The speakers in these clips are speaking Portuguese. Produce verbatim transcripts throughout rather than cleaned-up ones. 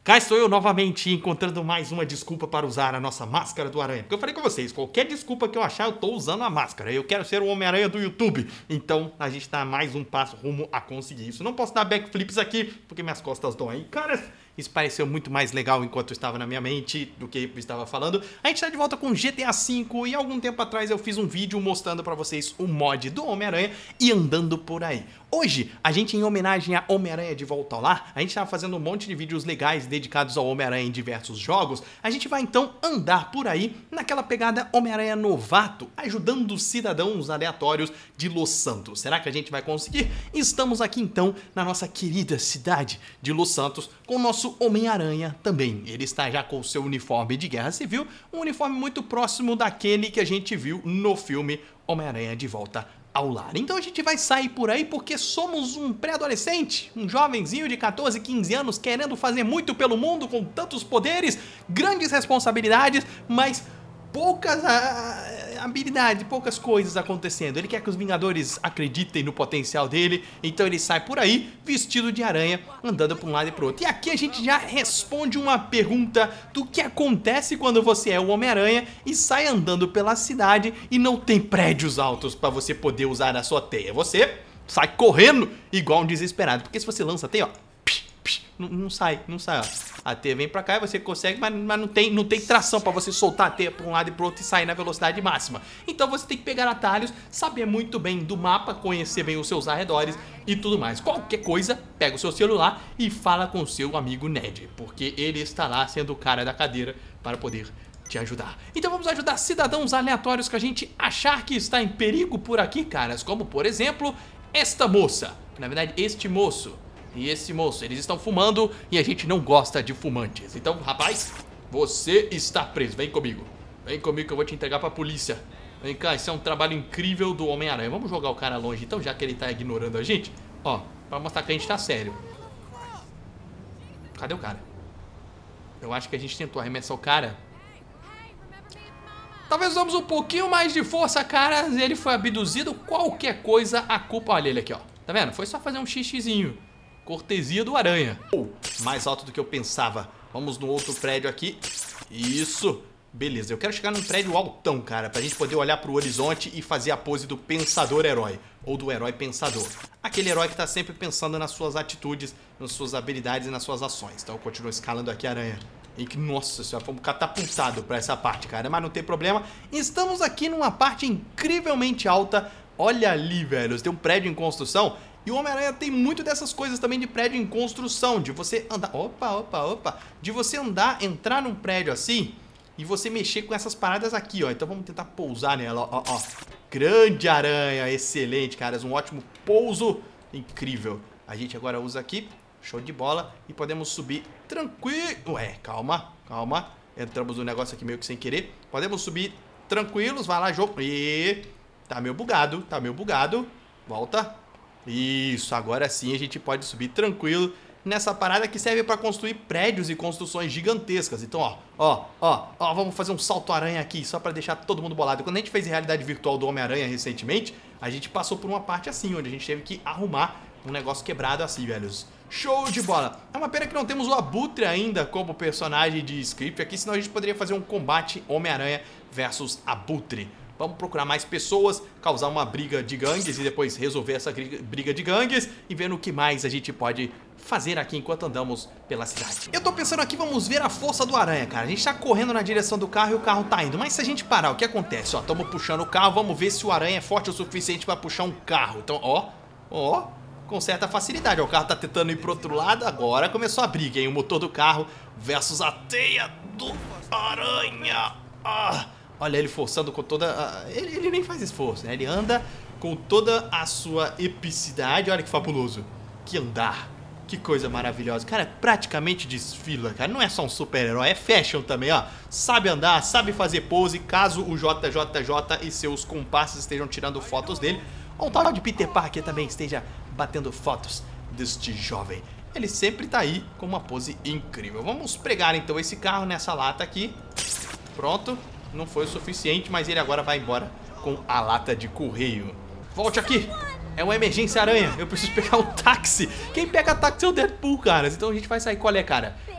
Cá estou eu novamente encontrando mais uma desculpa para usar a nossa máscara do Aranha. Porque eu falei com vocês, qualquer desculpa que eu achar, eu tô usando a máscara. Eu quero ser o Homem-Aranha do YouTube. Então a gente tá mais um passo rumo a conseguir isso. Não posso dar backflips aqui, porque minhas costas dão aí. Cara, isso pareceu muito mais legal enquanto estava na minha mente do que eu estava falando. A gente tá de volta com G T A cinco e algum tempo atrás eu fiz um vídeo mostrando pra vocês o mod do Homem-Aranha e andando por aí. Hoje, a gente, em homenagem a Homem-Aranha de Volta ao Lar, a gente tava fazendo um monte de vídeos legais dedicados ao Homem-Aranha em diversos jogos. A gente vai então andar por aí naquela pegada Homem-Aranha novato, ajudando os cidadãos aleatórios de Los Santos. Será que a gente vai conseguir? Estamos aqui então na nossa querida cidade de Los Santos com o nosso Homem-Aranha também. Ele está já com o seu uniforme de guerra civil, um uniforme muito próximo daquele que a gente viu no filme Homem-Aranha de Volta ao Lar. Então a gente vai sair por aí porque somos um pré-adolescente, um jovenzinho de quatorze, quinze anos querendo fazer muito pelo mundo com tantos poderes, grandes responsabilidades, mas poucas ah, habilidades, poucas coisas acontecendo. Ele quer que os Vingadores acreditem no potencial dele, então ele sai por aí vestido de aranha, andando para um lado e para o outro. E aqui a gente já responde uma pergunta do que acontece quando você é o Homem-Aranha e sai andando pela cidade e não tem prédios altos para você poder usar a sua teia. Você sai correndo igual um desesperado, porque se você lança a teia, ó, Não, não sai, não sai, ó. A teia vem pra cá e você consegue, mas, mas não, tem, não tem tração pra você soltar a teia pra um lado e pro outro e sair na velocidade máxima. Então você tem que pegar atalhos, saber muito bem do mapa, conhecer bem os seus arredores e tudo mais. Qualquer coisa, pega o seu celular e fala com o seu amigo Ned, porque ele está lá sendo o cara da cadeira para poder te ajudar. Então vamos ajudar cidadãos aleatórios que a gente achar que está em perigo por aqui, caras, como por exemplo, esta moça, na verdade este moço e esse moço. Eles estão fumando e a gente não gosta de fumantes. Então, rapaz, você está preso. Vem comigo. Vem comigo que eu vou te entregar pra polícia. Vem cá, isso é um trabalho incrível do Homem-Aranha. Vamos jogar o cara longe então, já que ele tá ignorando a gente. Ó, pra mostrar que a gente tá sério. Cadê o cara? Eu acho que a gente tentou arremessar o cara. Talvez usamos um pouquinho mais de força, cara. Ele foi abduzido. Qualquer coisa, a culpa... Olha ele aqui, ó. Tá vendo? Foi só fazer um xixizinho. Cortesia do Aranha. Oh, mais alto do que eu pensava. Vamos no outro prédio aqui. Isso. Beleza, eu quero chegar num prédio altão, cara, pra gente poder olhar pro horizonte e fazer a pose do pensador-herói. Ou do herói pensador. Aquele herói que tá sempre pensando nas suas atitudes, nas suas habilidades e nas suas ações. Então eu continuo escalando aqui, Aranha. E que, nossa senhora, fomos catapultados pra essa parte, cara. Mas não tem problema. Estamos aqui numa parte incrivelmente alta. Olha ali, velho. Tem um prédio em construção. E o Homem-Aranha tem muito dessas coisas também de prédio em construção, de você andar... Opa, opa, opa. De você andar, entrar num prédio assim e você mexer com essas paradas aqui, ó. Então vamos tentar pousar nela, ó, ó. Grande aranha, excelente, caras. Um ótimo pouso, incrível. A gente agora usa aqui, show de bola. E podemos subir tranquilo... Ué, calma, calma. Entramos no negócio aqui meio que sem querer. Podemos subir tranquilos, vai lá, jogo. E... Tá meio bugado, tá meio bugado. Volta. Isso, agora sim a gente pode subir tranquilo nessa parada que serve para construir prédios e construções gigantescas. Então, ó, ó, ó, ó, vamos fazer um salto-aranha aqui só para deixar todo mundo bolado. Quando a gente fez realidade virtual do Homem-Aranha recentemente, a gente passou por uma parte assim, onde a gente teve que arrumar um negócio quebrado assim, velhos. Show de bola! É uma pena que não temos o Abutre ainda como personagem de script aqui, senão a gente poderia fazer um combate Homem-Aranha versus Abutre. Vamos procurar mais pessoas, causar uma briga de gangues e depois resolver essa briga de gangues e ver no que mais a gente pode fazer aqui enquanto andamos pela cidade. Eu tô pensando aqui, vamos ver a força do Aranha, cara. A gente tá correndo na direção do carro e o carro tá indo. Mas se a gente parar, o que acontece? Ó, tamo puxando o carro, vamos ver se o Aranha é forte o suficiente pra puxar um carro. Então, ó, ó, com certa facilidade. Ó, o carro tá tentando ir pro outro lado, agora começou a briga, hein? O motor do carro versus a teia do Aranha. Ah... Olha ele forçando com toda... A... Ele, ele nem faz esforço, né? Ele anda com toda a sua epicidade. Olha que fabuloso. Que andar. Que coisa maravilhosa. Cara, praticamente desfila, cara. Não é só um super-herói, é fashion também, ó. Sabe andar, sabe fazer pose. Caso o J J J e seus comparsas estejam tirando fotos dele, ou o tal de Peter Parker também esteja batendo fotos deste jovem. Ele sempre tá aí com uma pose incrível. Vamos pregar então esse carro nessa lata aqui. Pronto. Não foi o suficiente, mas ele agora vai embora com a lata de correio. Volte aqui! É uma emergência, Aranha. Eu preciso pegar um táxi. Quem pega táxi é o Deadpool, caras. Então a gente vai sair. Qual é, cara?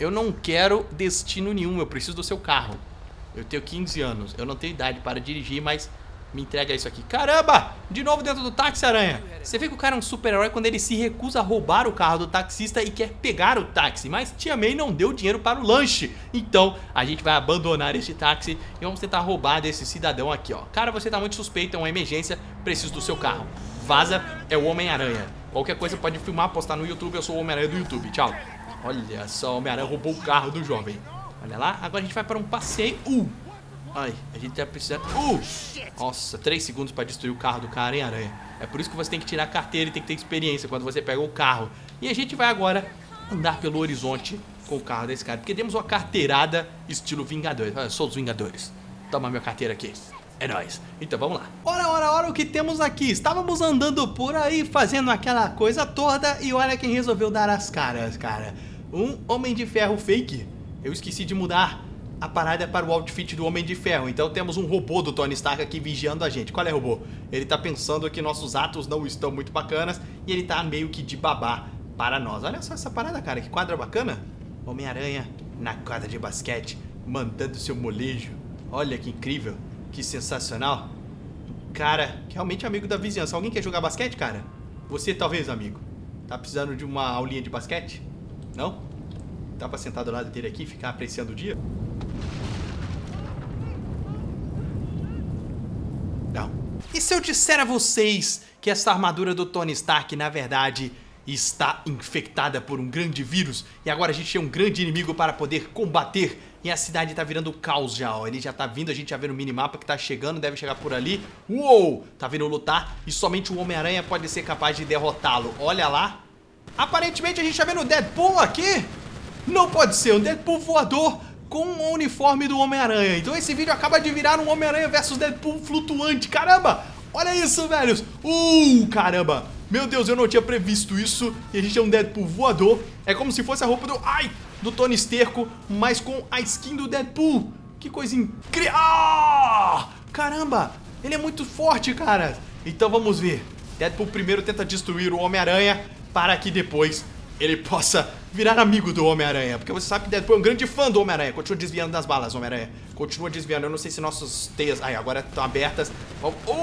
eu não quero destino nenhum, eu preciso do seu carro. Eu tenho quinze anos, eu não tenho idade para dirigir, mas me entrega isso aqui. Caramba! De novo dentro do táxi, Aranha. Você vê que o cara é um super-herói quando ele se recusa a roubar o carro do taxista e quer pegar o táxi. Mas Tia May não deu dinheiro para o lanche. Então, a gente vai abandonar este táxi e vamos tentar roubar desse cidadão aqui, ó. Cara, você tá muito suspeito, é uma emergência, preciso do seu carro. Vaza, é o Homem-Aranha. Qualquer coisa pode filmar, postar no YouTube, eu sou o Homem-Aranha do YouTube. Tchau. Olha só, o Homem-Aranha roubou o carro do jovem. Olha lá, agora a gente vai para um passeio. Uh! Ai, a gente tá precisando... Uh! Nossa, três segundos pra destruir o carro do cara, hein, Aranha? É por isso que você tem que tirar a carteira e tem que ter experiência quando você pega o carro. E a gente vai agora andar pelo horizonte com o carro desse cara, porque temos uma carteirada estilo Vingadores. Olha, sou dos Vingadores. Toma minha carteira aqui. É nóis. Então vamos lá. Ora, ora, ora, o que temos aqui? Estávamos andando por aí, fazendo aquela coisa toda, e olha quem resolveu dar as caras, cara. Um Homem de Ferro fake. Eu esqueci de mudar a parada para o outfit do Homem de Ferro. Então temos um robô do Tony Stark aqui vigiando a gente. Qual é, robô? Ele tá pensando que nossos atos não estão muito bacanas e ele tá meio que de babá para nós. Olha só essa parada, cara, que quadra bacana. Homem-Aranha na quadra de basquete, mandando seu molejo. Olha que incrível, que sensacional. Cara, realmente amigo da vizinhança. Alguém quer jogar basquete, cara? Você talvez, amigo. Tá precisando de uma aulinha de basquete? Não? Dá pra sentar do lado dele aqui e ficar apreciando o dia? Não. E se eu disser a vocês que essa armadura do Tony Stark, na verdade, está infectada por um grande vírus e agora a gente tem um grande inimigo para poder combater e a cidade tá virando caos já, ó. Ele já tá vindo, a gente já vê no minimapa que tá chegando, deve chegar por ali. Uou! Tá vindo lutar e somente o Homem-Aranha pode ser capaz de derrotá-lo. Olha lá. Aparentemente a gente tá vendo o Deadpool aqui. Não pode ser, um Deadpool voador com o uniforme do Homem-Aranha. Então esse vídeo acaba de virar um Homem-Aranha versus Deadpool flutuante. Caramba, olha isso, velhos. Uh, caramba. Meu Deus, eu não tinha previsto isso. E a gente é um Deadpool voador. É como se fosse a roupa do... Ai! Do Tony Esterco, mas com a skin do Deadpool. Que coisa incrível. Ah! Caramba, ele é muito forte, cara. Então vamos ver. Deadpool primeiro tenta destruir o Homem-Aranha para que depois ele possa virar amigo do Homem-Aranha. Porque você sabe que Deadpool é um grande fã do Homem-Aranha. Continua desviando das balas, Homem-Aranha. Continua desviando. Eu não sei se nossas teias... Ai, agora estão abertas. Oh, oh,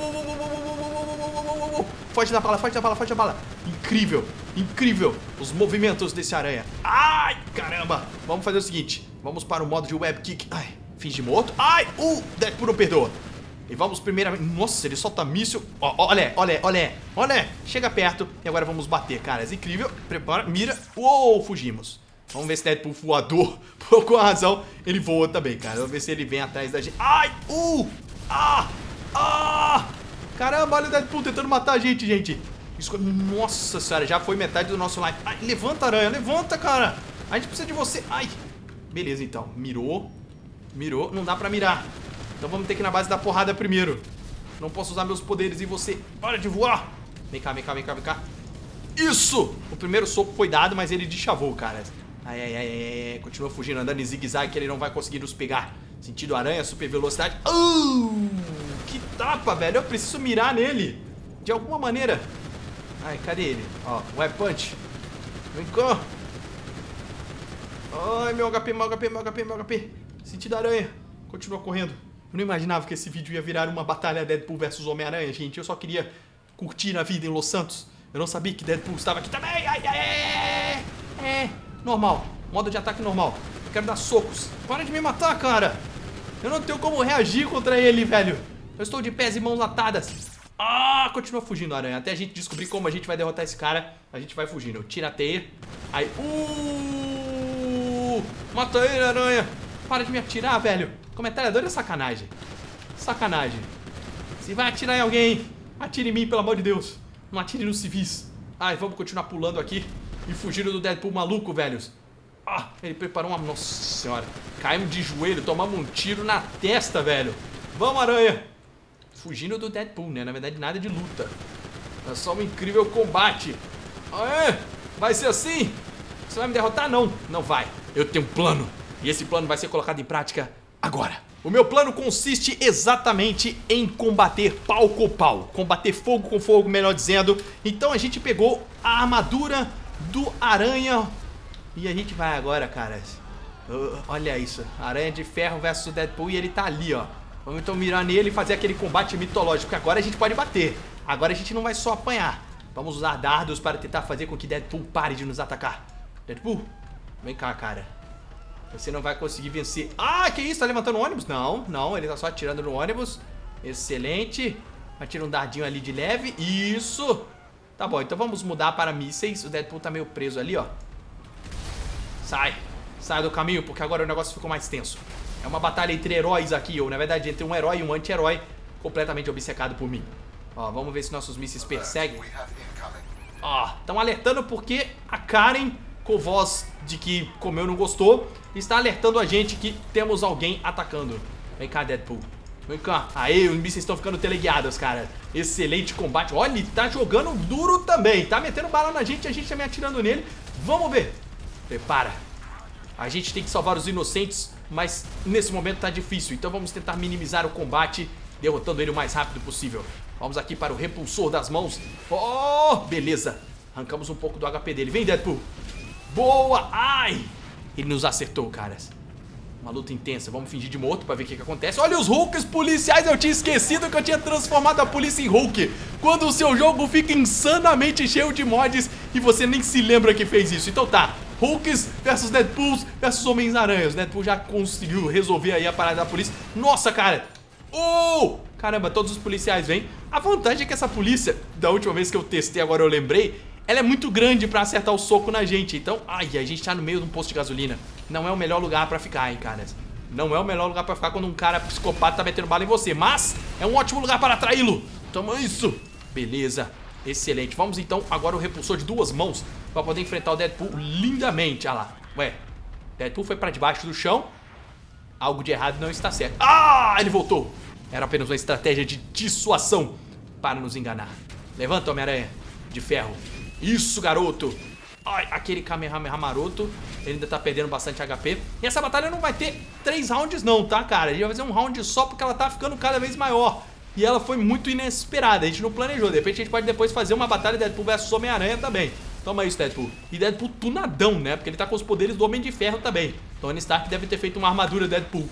oh, oh, foge da bala, foge da bala, foge da bala. Incrível, incrível os movimentos desse aranha. Ai, caramba. Vamos fazer o seguinte. Vamos para o modo de web kick. Ai, finge morto. Ai, uh, Deadpool não perdoa. E vamos primeiramente... Nossa, ele solta míssil. Ó, olha, olha, olha, olha. Chega perto e agora vamos bater, cara. É incrível. Prepara, mira. Uou, fugimos. Vamos ver se Deadpool voador, por qual razão ele voa também, cara. Vamos ver se ele vem atrás da gente. Ai, uh, ah, ah. Caramba, olha o Deadpool tentando matar a gente, gente. Isso... Nossa senhora, já foi metade do nosso life. Ai, levanta, aranha, levanta, cara. A gente precisa de você. Ai, beleza, então. Mirou, mirou. Não dá pra mirar. Então vamos ter que ir na base da porrada primeiro. Não posso usar meus poderes em você. Para de voar. Vem cá, vem cá, vem cá, vem cá. Isso! O primeiro soco foi dado, mas ele deschavou, cara. Ai, ai, ai, ai, ai. Continua fugindo, andando em zigue-zague que ele não vai conseguir nos pegar. Sentido aranha, super velocidade. Uh, que tapa, velho. Eu preciso mirar nele. De alguma maneira. Ai, cadê ele? Ó, Web Punch. Vem cá. Ai, meu H P, meu H P, meu H P, meu H P. Sentido aranha. Continua correndo. Eu não imaginava que esse vídeo ia virar uma batalha Deadpool versus Homem-Aranha, gente. Eu só queria curtir a vida em Los Santos. Eu não sabia que Deadpool estava aqui também. Ai, ai, ai. É, normal. Modo de ataque normal. Eu quero dar socos. Para de me matar, cara. Eu não tenho como reagir contra ele, velho. Eu estou de pés e mãos atadas. Ah, continua fugindo, aranha. Até a gente descobrir como a gente vai derrotar esse cara, a gente vai fugindo. Tira a teia. Aí, uh, mata ele, aranha. Para de me atirar, velho. Com metralhadora é sacanagem. Sacanagem. Se vai atirar em alguém, atire em mim, pelo amor de Deus. Não atire nos civis. Ai, vamos continuar pulando aqui e fugindo do Deadpool maluco, velhos. Ah, ele preparou uma... Nossa senhora. Caímos de joelho, tomamos um tiro na testa, velho. Vamos, aranha. Fugindo do Deadpool, né? Na verdade, nada de luta. É só um incrível combate. Aê, vai ser assim? Você vai me derrotar? Não, não vai. Eu tenho um plano. E esse plano vai ser colocado em prática agora. O meu plano consiste exatamente em combater pau com pau. Combater fogo com fogo, melhor dizendo. Então a gente pegou a armadura do Aranha E a gente vai agora, cara. Uh, olha isso. Aranha de Ferro versus o Deadpool e ele tá ali, ó. Vamos então mirar nele e fazer aquele combate mitológico, porque agora a gente pode bater. Agora a gente não vai só apanhar. Vamos usar dardos para tentar fazer com que Deadpool pare de nos atacar. Deadpool, vem cá, cara. Você não vai conseguir vencer. Ah, que isso? Tá levantando o ônibus? Não, não, ele tá só atirando no ônibus. Excelente. Atira um dardinho ali de leve. Isso. Tá bom, então vamos mudar para mísseis. O Deadpool tá meio preso ali, ó. Sai. Sai do caminho, porque agora o negócio ficou mais tenso. É uma batalha entre heróis aqui, ou na verdade entre um herói e um anti-herói completamente obcecado por mim. Ó, vamos ver se nossos mísseis perseguem. Ó, estão alertando porque a Karen, com voz de que comeu não gostou, está alertando a gente que temos alguém atacando. Vem cá, Deadpool. Vem cá. Aê, os mísseis estão ficando teleguiados, cara. Excelente combate. Olha, ele tá jogando duro também. Tá metendo bala na gente, a gente também atirando nele. Vamos ver. Prepara. A gente tem que salvar os inocentes, mas nesse momento tá difícil. Então vamos tentar minimizar o combate, derrotando ele o mais rápido possível. Vamos aqui para o repulsor das mãos. Oh, beleza. Arrancamos um pouco do H P dele. Vem, Deadpool. Boa. Ai. Ele nos acertou, caras. Uma luta intensa. Vamos fingir de morto pra ver o que, que acontece. Olha os Hulks policiais. Eu tinha esquecido que eu tinha transformado a polícia em Hulk. Quando o seu jogo fica insanamente cheio de mods e você nem se lembra que fez isso. Então tá. Hulks versus Deadpools versus Homens-Aranhas. Deadpool já conseguiu resolver aí a parada da polícia. Nossa, cara. Oh! Caramba, todos os policiais vêm. A vantagem é que essa polícia, da última vez que eu testei, agora eu lembrei, ela é muito grande pra acertar o soco na gente. Então, ai, a gente tá no meio de um posto de gasolina. Não é o melhor lugar pra ficar, hein, caras. Não é o melhor lugar pra ficar quando um cara psicopata tá metendo bala em você. Mas é um ótimo lugar para atraí-lo. Toma isso. Beleza. Excelente. Vamos então agora o repulsor de duas mãos pra poder enfrentar o Deadpool lindamente. Olha lá. Ué, Deadpool foi pra debaixo do chão. Algo de errado não está certo. Ah, ele voltou. Era apenas uma estratégia de dissuasão para nos enganar. Levanta, Homem-Aranha de Ferro. Isso, garoto. Ai, aquele Kamehameha maroto. Ele ainda tá perdendo bastante H P. E essa batalha não vai ter três rounds não, tá, cara? A gente vai fazer um round só porque ela tá ficando cada vez maior. E ela foi muito inesperada, a gente não planejou. De repente a gente pode depois fazer uma batalha Deadpool versus Homem-Aranha também. Toma isso, Deadpool. E Deadpool tunadão, né? Porque ele tá com os poderes do Homem de Ferro também. Tony Stark deve ter feito uma armadura Deadpool.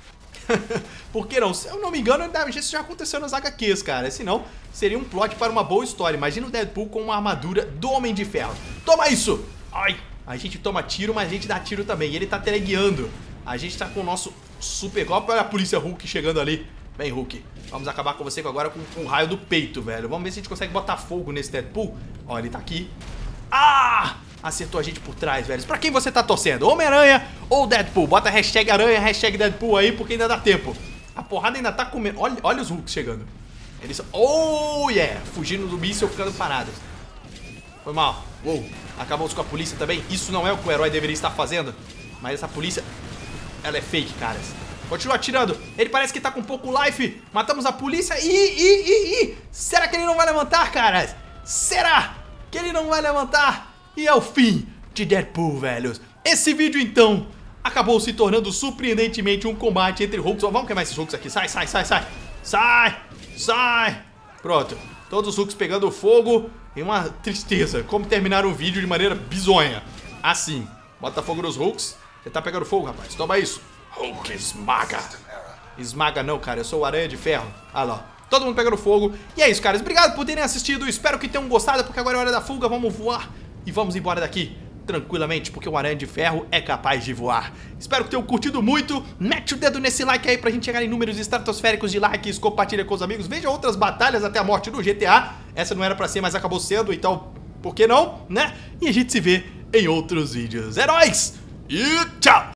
Por que não? Se eu não me engano, isso já aconteceu nas H Qs, cara. Senão, seria um plot para uma boa história. Imagina o Deadpool com uma armadura do Homem de Ferro. Toma isso! Ai! A gente toma tiro, mas a gente dá tiro também. E ele tá teleguiando. A gente tá com o nosso super golpe. Olha a polícia Hulk chegando ali. Vem, Hulk. Vamos acabar com você agora com, com o raio do peito, velho. Vamos ver se a gente consegue botar fogo nesse Deadpool. Ó, ele tá aqui. Ah! Acertou a gente por trás, velho. Pra quem você tá torcendo? Homem-Aranha ou Deadpool? Bota hashtag aranha, hashtag Deadpool aí, porque ainda dá tempo. A porrada ainda tá comendo. Olha, olha os Hulks chegando. Eles... Oh, yeah! Fugindo do míssil, ficando parados. Foi mal. Uou. Acabamos com a polícia também. Isso não é o que o herói deveria estar fazendo. Mas essa polícia... ela é fake, caras. Continua atirando. Ele parece que tá com pouco life. Matamos a polícia. Ih, ih, ih, ih. Será que ele não vai levantar, caras? Será que ele não vai levantar? E é o fim de Deadpool, velhos. Esse vídeo, então, acabou se tornando surpreendentemente um combate entre Hulks. Vamos queimar esses Hulks aqui. Sai, sai, sai, sai. Sai, sai. Pronto. Todos os Hulks pegando fogo. E uma tristeza. Como terminar o vídeo de maneira bizonha. Assim. Bota fogo nos Hulks. Você tá pegando fogo, rapaz. Toma isso. Hulk esmaga. Esmaga não, cara. Eu sou o Aranha de Ferro. Ah lá. Todo mundo pegando fogo. E é isso, caras. Obrigado por terem assistido. Espero que tenham gostado, porque agora é hora da fuga. Vamos voar. E vamos embora daqui tranquilamente, porque o Aranha de Ferro é capaz de voar. Espero que tenham curtido muito. Mete o dedo nesse like aí pra gente chegar em números estratosféricos de likes. Compartilha com os amigos. Veja outras batalhas até a morte do G T A. Essa não era pra ser, mas acabou sendo. Então, por que não, né? E a gente se vê em outros vídeos. Heróis! E tchau!